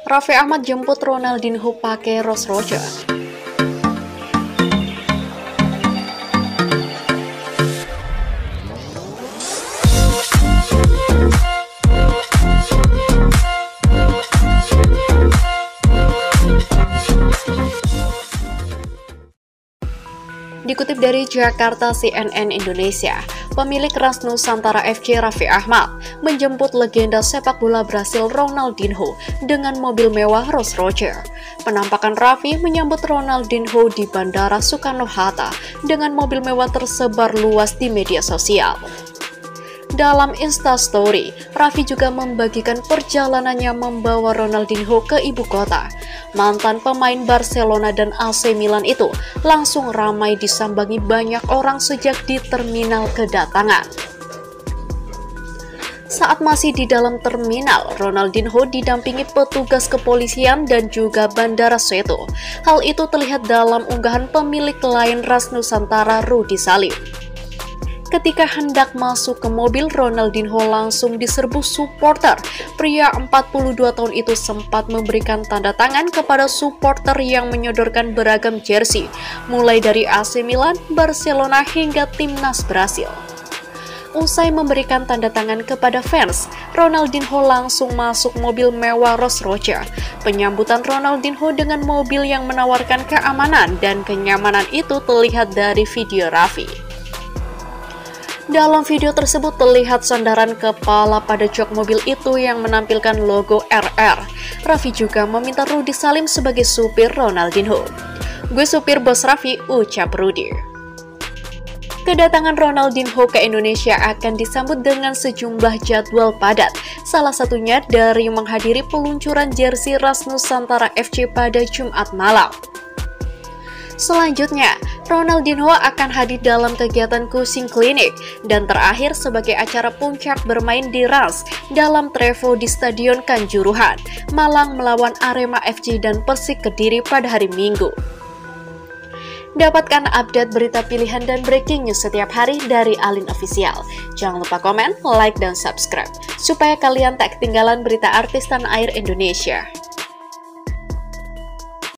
Raffi Ahmad jemput Ronaldinho pakai Rolls Royce. Dikutip dari Jakarta CNN Indonesia, pemilik Ras Nusantara FC Raffi Ahmad menjemput legenda sepak bola Brasil Ronaldinho dengan mobil mewah Rolls Royce. Penampakan Raffi menyambut Ronaldinho di Bandara Soekarno-Hatta dengan mobil mewah tersebar luas di media sosial. Dalam Instastory, Raffi juga membagikan perjalanannya membawa Ronaldinho ke ibu kota. Mantan pemain Barcelona dan AC Milan itu langsung ramai disambangi banyak orang sejak di terminal kedatangan. Saat masih di dalam terminal, Ronaldinho didampingi petugas kepolisian dan juga Bandara Seto. Hal itu terlihat dalam unggahan pemilik lain Ras Nusantara Rudy Salim. Ketika hendak masuk ke mobil, Ronaldinho langsung diserbu supporter. Pria 42 tahun itu sempat memberikan tanda tangan kepada supporter yang menyodorkan beragam jersey, mulai dari AC Milan, Barcelona hingga timnas Brasil. Usai memberikan tanda tangan kepada fans, Ronaldinho langsung masuk mobil mewah Rolls Royce. Penyambutan Ronaldinho dengan mobil yang menawarkan keamanan dan kenyamanan itu terlihat dari video Raffi. Dalam video tersebut terlihat sandaran kepala pada jok mobil itu yang menampilkan logo RR. Raffi juga meminta Rudy Salim sebagai supir Ronaldinho. "Gue supir bos Raffi," ucap Rudy. Kedatangan Ronaldinho ke Indonesia akan disambut dengan sejumlah jadwal padat, salah satunya dari menghadiri peluncuran jersey Ras Nusantara FC pada Jumat malam. Selanjutnya, Ronaldinho akan hadir dalam kegiatan Kucing Klinik, dan terakhir sebagai acara puncak bermain di Rans dalam Trevo di Stadion Kanjuruhan, Malang melawan Arema FC dan Persik Kediri pada hari Minggu. Dapatkan update berita pilihan dan breaking news setiap hari dari Alin Official. Jangan lupa komen, like, dan subscribe, supaya kalian tak ketinggalan berita artis tanah air Indonesia.